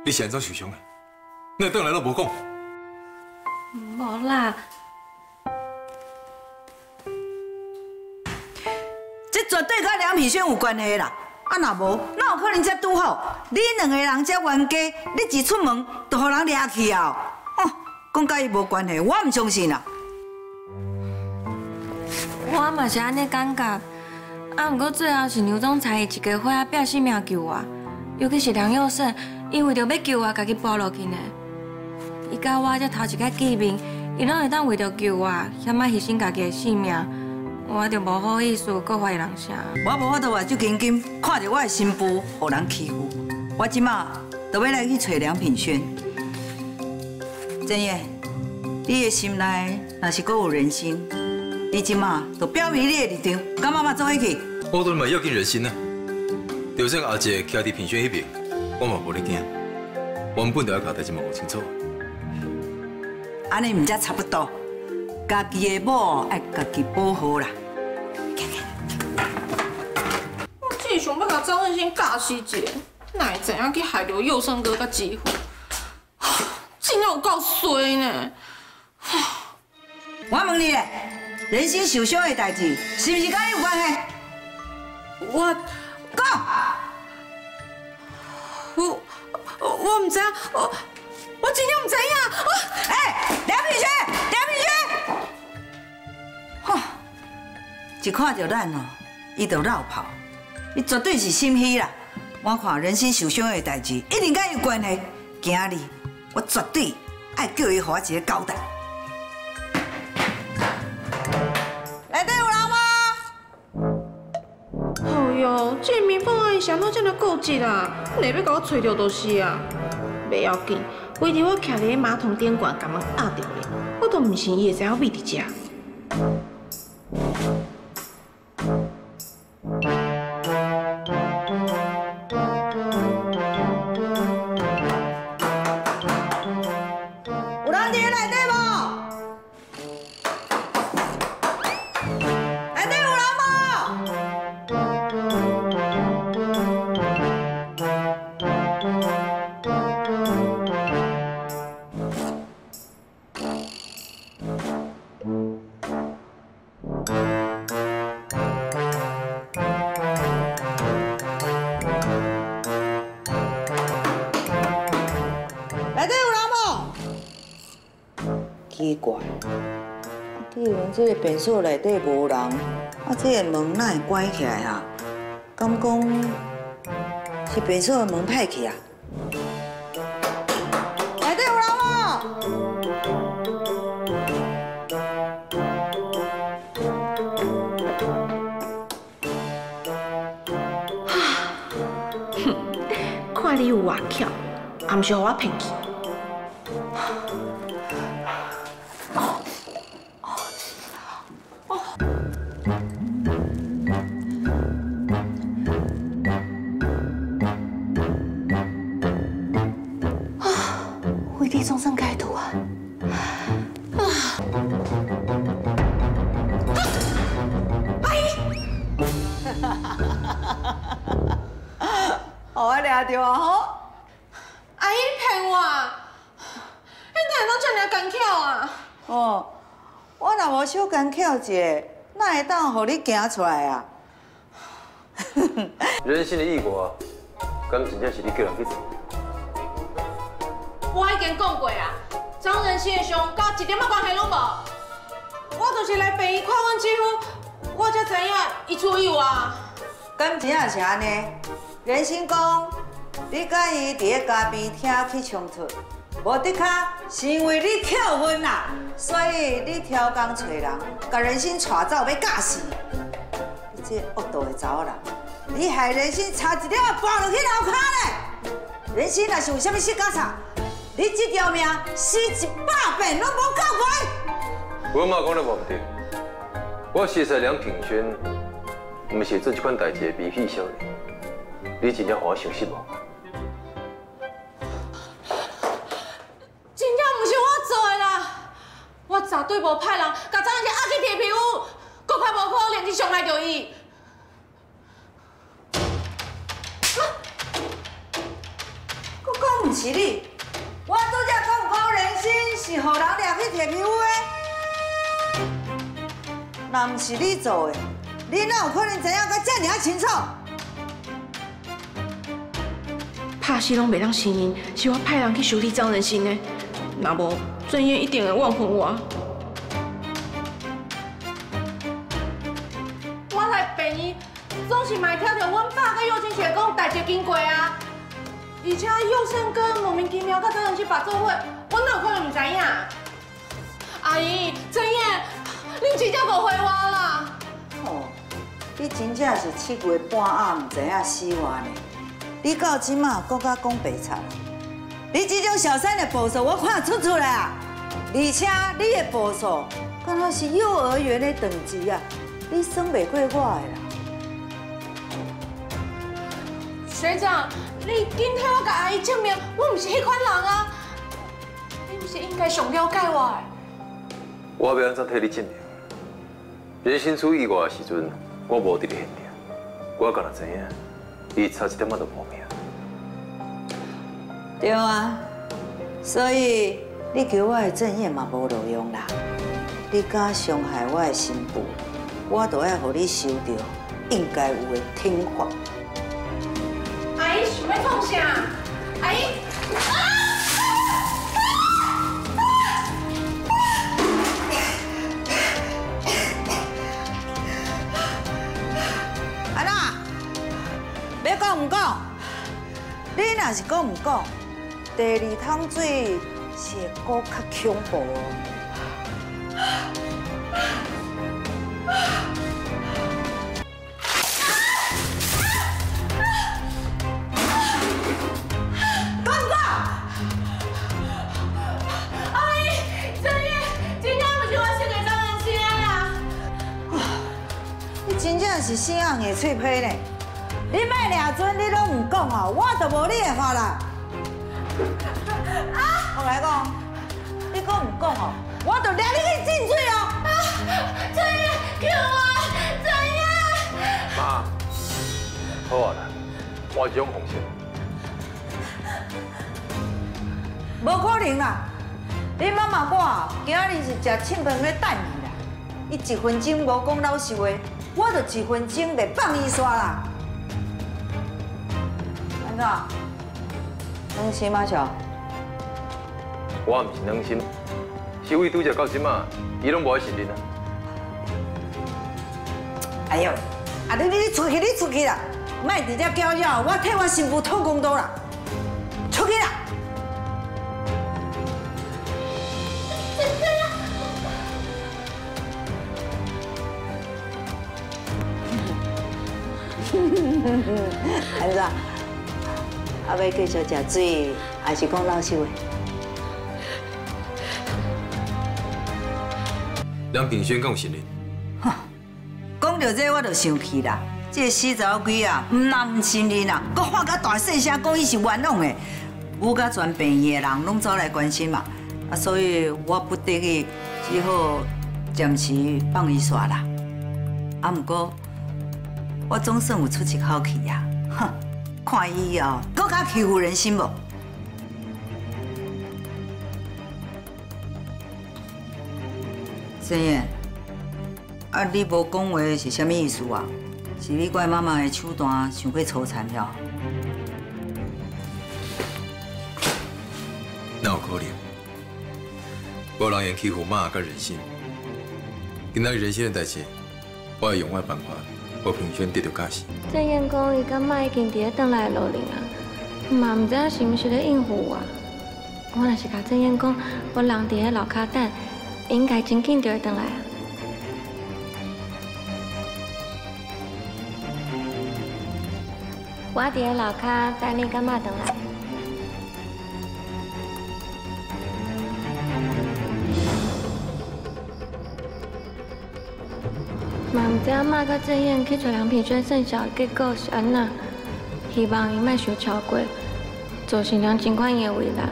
你是安怎受伤的？你倒来都无讲。 无啦， 这绝对跟梁品轩有关系啦。啊，若无，哪有可能才拄好？你两个人才冤家，你一出门就互人掠去啊！哦，讲甲伊无关系，我唔相信啦。 我嘛是安尼感觉。啊，不过最后是牛总裁一个伙仔拼性命救我，尤其是梁佑胜，伊为着要救我，家己搏落去呢。伊甲我这头一摆见面，伊拢会当为着救我，险啊牺牲家己的性命，我就无好意思搁发伊人声。 我无法度话就紧紧看着我的新妇互人欺负，我即马就要来去找梁品轩。真爷，你的心内若是阁有人心，你即马就表明你的立场，甲妈妈做伙去。 我都嘛要紧人心啊！就算后一个徛伫品轩迄边，我嘛无咧惊。原本就要把代志问清楚。 安尼毋才差不多，家己的某爱家己保护啦。 我只是想要甲张仁兴教死一下，哪会知影去害着佑胜哥甲继父，真有够衰呢！ 我问你咧，人心受伤的代志，是毋是甲你有关系？ 我讲， 我唔知影，我真正唔知影。 哎，梁品轩，梁品轩，吼，一看到咱哦，伊就绕跑，伊绝对是心虚啦。我看人心受伤的代志，一定甲伊有关系。今日我绝对爱叫伊互我一个交代。内底有人吗？ 哦哟，这民风阿姨想到这么固执啦，哪要甲我找着就是啊。袂要紧，为着我徛伫马桶顶管，甲门压着咧，我都唔信伊会知影秘伫遮。 有人伫内底无？内底有人无？内底有人无？奇怪，既然这个便所内底无人，这个门哪会关起来啊？敢讲是便所的门歹去啊？内底有人无？ 看你有外巧，也毋是互我骗去。为地众生开土啊！阿姨， 我抓到啊吼！ 阿姨骗我，你哪会当遮尔干巧啊？ 哦，我若无小干巧一下，哪会当互你行出来啊？ 人心的异国，敢真正是你叫人去做？ 我已经讲过啊，张仁兴的伤甲我一点仔关系拢无。我就是来陪伊看阮继父，我才知影伊出意外。 敢真正是安尼？人心讲，你甲伊伫个家边听起冲突，无的确是因为你扣分啦，所以你挑工找人，甲人心带走要假死。你这恶毒的查某人，你害人心差一点仔跌落去楼骹咧。人心若是有啥物失觉差，你这条命死100遍拢无够关。 我妈讲得无毋对，我实在梁品轩，毋是做这款代志的微细少年。你真正互我相信无？ 真正毋是我做的啦，我绝对无派人甲张仁兴压去地皮屋，搁较无可能去伤害着伊。我讲毋唔是你，我拄则讲过人心是互人掠去摕皮肤的。若唔是你做的，你哪有可能知影甲遮尔清楚？ 拍死拢袂当承认是我派人去修理张人心的，若无郑燕一定会忘恨我。我来病院总是卖听着阮爸甲幼青姐讲代志经过啊，而且幼生哥莫名其妙甲张人心把做伙，我哪有可能唔知影？阿姨，郑燕，你真正误会我啦！ 哦，你真正是7月半暗唔知影死活呢。你到即马搁甲讲白贼，你这种小三的步数我看出来啊！而且你的步数敢若是幼儿园的等级啊，你算袂过我的啦。 学长，你紧替我甲阿姨证明，我唔是迄款人啊！你不是应该上了解我的？ 我要安怎替你证明？人生处意外的时阵，我无伫咧现场，我敢若知影，你差一点仔就无命。 对啊，所以你求我的正业嘛无路用啦。你敢伤害我的心妇，我就要互你受到应该有的惩罚。 阿姨想要创啥？阿姨。 安娜，要讲唔讲？你若是讲唔讲，第二桶水是会搁较恐怖哦。讲唔讲？ 阿姨，郑燕，真正不是我写给张人心的啦！ 你真正是死硬的脆皮呢！你莫俩准，你拢唔讲哦，我就无你的话啦。我来讲，你讲唔讲哦，我就抓你去进水哦。 郑燕，救我！郑燕！ 妈，好啊啦，我是用红线。 无可能啦！你妈妈我今日是食庆饭咧等伊啦，伊1分钟无讲老实话，我就1分钟袂放伊煞啦。安怎？良心吗，小？ 我唔是良心，是为拄则到即马，伊拢无爱承认啊。 哎呦，啊你出去，你出去啦！莫伫遮搅扰，我替我媳妇讨公道啦！出去啦！安怎？啊，要继续食水，还是讲老实话？ 梁品轩敢有承认？ 讲到这我就生气啦！这死查某鬼啊，唔但唔承认啊，佮喊甲大细声讲伊是冤枉的，有甲全病院的人拢走来关心嘛，啊，所以我不得已只好暂时放伊煞啦。啊，不过我总算有出一口气呀！哼，看伊哦，佮较欺负人心无？真燕。啊，你无讲话是啥物意思啊？是你怪妈妈的手段伤过粗残了？ 哪有可能？无人会欺负妈甲人心。今仔日人心的代志，我会用我的办法，互平轩得到假释。 郑燕讲伊甲妈已经伫咧转来的路顶啊，嘛唔知影是毋是咧应付我。我若是甲郑燕讲，我人伫咧楼骹等，应该真紧就会转来啊。我伫咧楼骹等你干妈转来。嘛唔知影妈甲郑燕去找梁品轩算小的结果是安那？希望伊莫伤超过，造成梁情款伊的为难。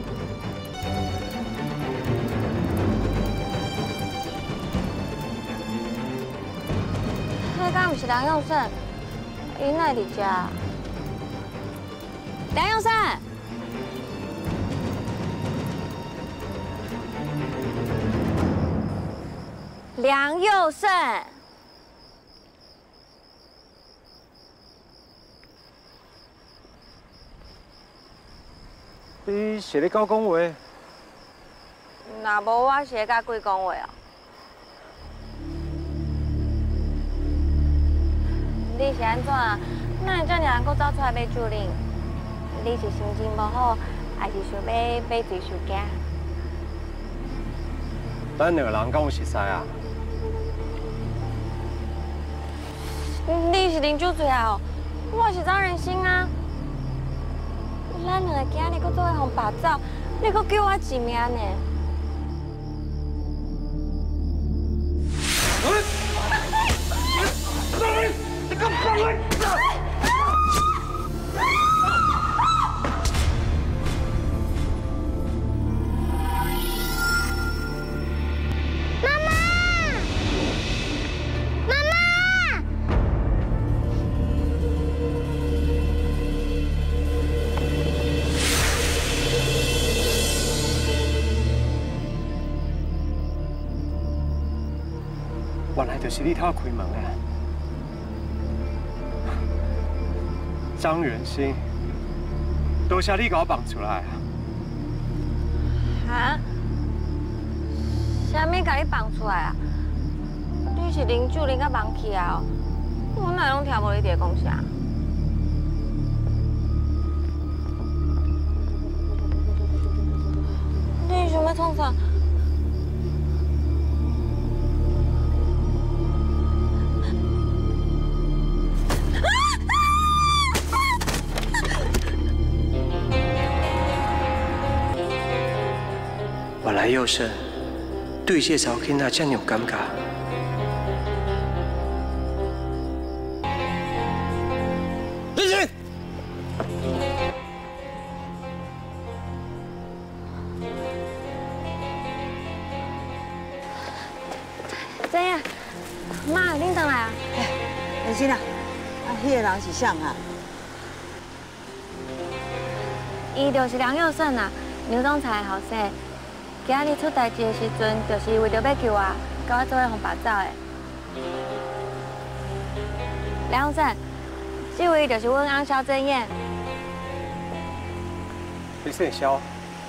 迄敢毋是梁永胜？伊哪伫遮？梁永胜， 梁佑胜。 你是咧搞讲话？ 那无我是咧甲鬼讲话哦。你是安怎？哪会遮尔人搁走出来买酒啉？你是心情无好，还是想要买醉酒惊？ 咱两个人敢有熟识啊？ 你是啉酒醉啊？哦，我是找人心啊。咱两个今日搁做伙互白走，你搁叫我一命呢？ 你敢放开？原来就是你偷开门啊！张元兴，多谢你把我放出来啊！ 哈？啥物甲你放出来啊？你是啉酒啉到忘去啊？我哪会拢听无你伫讲啥？你想要创啥？ 原来佑胜对这查某囡仔这么有感觉。林行， 怎样？妈，恁倒来啊？ 仁心啊，迄个人是啥啊？ 伊就是梁佑胜啊，牛总裁的后生。今日出代志的时阵，就是为着要救我，甲我做伙互白走的。梁佑胜，这位就是阮翁萧正燕。 你姓萧，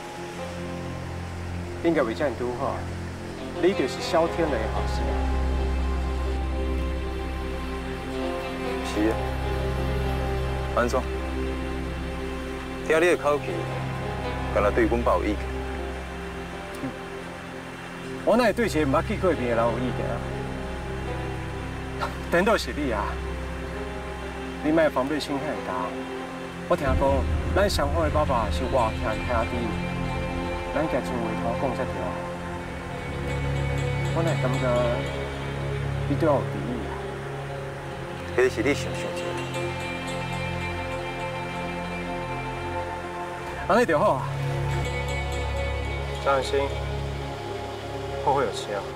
应该为这样拄好，你就是萧天雷的后生。 是啊，安怎？听你的口气，敢若对阮爸有意见？ 我哪会对一个毋捌见过面的人有意见啊？颠倒是你啊！你莫防备心遐大。我听讲，咱双方的爸爸是外兄兄弟，咱家从回头讲才对。我哪会感觉你对我有敌意啊？ 迄是你想多。 安尼就好啊。张仁兴。后会有期啊！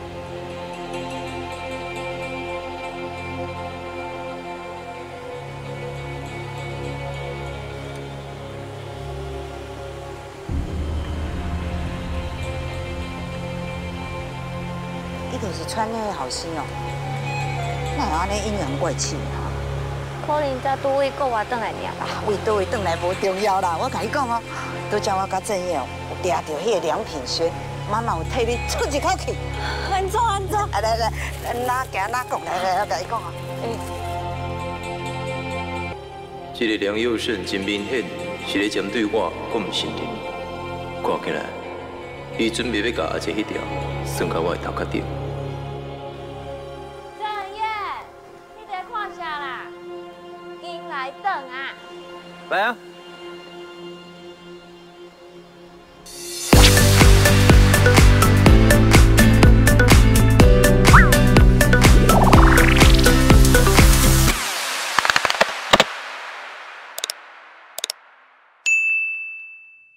伊就是川内的后生哦，哪有安尼阴阳怪气啊？ 可能才拄位国外转来尔吧。 为倒位转来无重要啦，我甲你讲哦，都叫我甲正业哦，有抓到迄个梁品轩。妈妈有替你出一口气， 安怎？ 来，哪行哪讲，来，我甲你讲啊。 这个梁佑胜真明显是咧针对我，我唔信任。看起来，伊准备要甲阿姐迄条算到我的头壳顶。 正燕，你在看啥啦？进来等啊！ 来啊！